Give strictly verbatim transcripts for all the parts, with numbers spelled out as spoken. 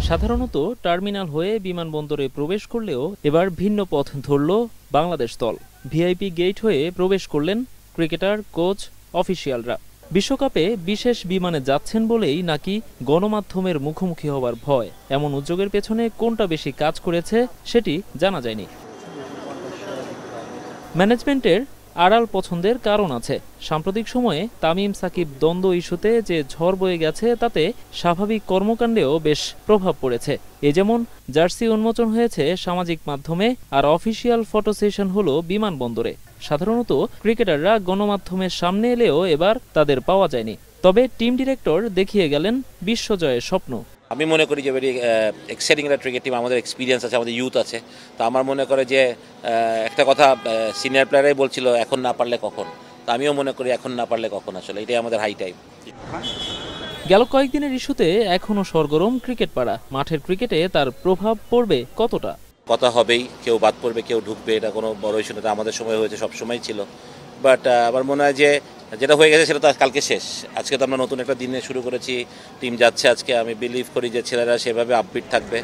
সাধারণত টার্মিনাল হয়ে বিমানবন্দরে প্রবেশ করলেও এবার ভিন্ন পথ ধরল বাংলাদেশ দল। ভিআইপি গেট হয়ে প্রবেশ করলেন ক্রিকেটার, কোচ, অফিসিয়ালরা। বিশ্বকাপে বিশেষ বিমানে যাচ্ছেন বলেই নাকি গণমাধ্যমের মুখোমুখি হবার ভয়। এমন উদ্যোগের পেছনে কোনটা বেশি কাজ করেছে সেটি জানা যায়নি। ম্যানেজমেন্টের আড়াল পছন্দের কারণ আছে। সাম্প্রতিক সময়ে তামিম সাকিব দ্বন্দ্ব ইস্যুতে যে ঝড় বয়ে গেছে তাতে স্বাভাবিক কর্মকাণ্ডেও বেশ প্রভাব পড়েছে। এ যেমন জার্সি উন্মোচন হয়েছে সামাজিক মাধ্যমে, আর অফিসিয়াল ফটো সেশন হলো বিমানবন্দরে। সাধারণত ক্রিকেটাররা গণমাধ্যমের সামনে এলেও এবার তাদের পাওয়া যায়নি। তবে টিম ডিরেক্টর দেখিয়ে গেলেন বিশ্বজয়ের স্বপ্ন। আমি মনে করি যে ভেরি এক্সাইটিং একটা ক্রিকেট টিম, আমাদের এক্সপিরিয়েন্স আছে, আমাদের ইউথ আছে। তো আমার মনে করে যে একটা কথা সিনিয়র প্লেয়ারাই বলছিল, এখন না পারলে কখন। তো আমিও মনে করি এখন না পারলে কখন, আসলে এটাই আমাদের হাই টাইম। গেল কয়েকদিনের ইস্যুতে এখনো সরগরম ক্রিকেট পাড়া। মাঠের ক্রিকেটে তার প্রভাব পড়বে কতটা? কথা হবেই, কেউ বাদ পড়বে, কেউ ঢুকবে, এটা কোনো বড় ইস্যু না। আমাদের সময় হয়েছে, সব সময় ছিল। বাট আমার মনে হয় যে যেটা হয়ে গেছে সেটা তো কালকে শেষ। আজকে তো আমরা নতুন একটা দিনে শুরু করেছি, টিম যাচ্ছে আজকে। আমি বিলিভ করি যে ছেলেরা সেভাবে আপবিট থাকবে।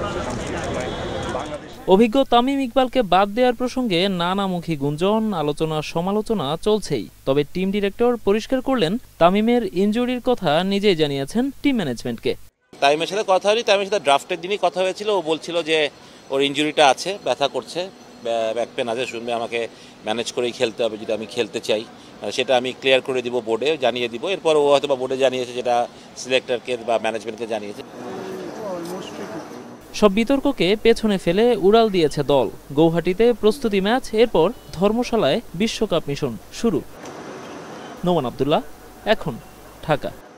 অভিজ্ঞ তামিম ইকবালকে বাদ দেওয়ার প্রসঙ্গে নানামুখী গুঞ্জন, আলোচনা সমালোচনা চলছেই। তবে টিম ডিরেক্টর পরিষ্কার করলেন, তামিমের ইনজুরির কথা নিজেই জানিয়েছেন টিম ম্যানেজমেন্টকে। তামিমের সাথে কথা হয়নি, তামিমের সাথে ড্রাফটের দিনই কথা হয়েছিল। ও বলছিল যে ওর ইনজুরিটা আছে, ব্যথা করছে, ব্যাক পেন আছে, শুনবে আমাকে ম্যানেজ করেই খেলতে হবে যদি আমি খেলতে চাই। সেটা আমি ক্লিয়ার করে দিব, বোর্ডে জানিয়ে দিব। এরপর ও হয়তো বা বোর্ডে জানিয়েছে, যেটা সিলেক্টরকে বা ম্যানেজমেন্টকে জানিয়েছে। সব বিতর্ককে পেছনে ফেলে উড়াল দিয়েছে দল। গৌহাটিতে প্রস্তুতি ম্যাচ, এরপর ধর্মশালায় বিশ্বকাপ মিশন শুরু। নোমান আব্দুল্লাহ, এখন, ঢাকা।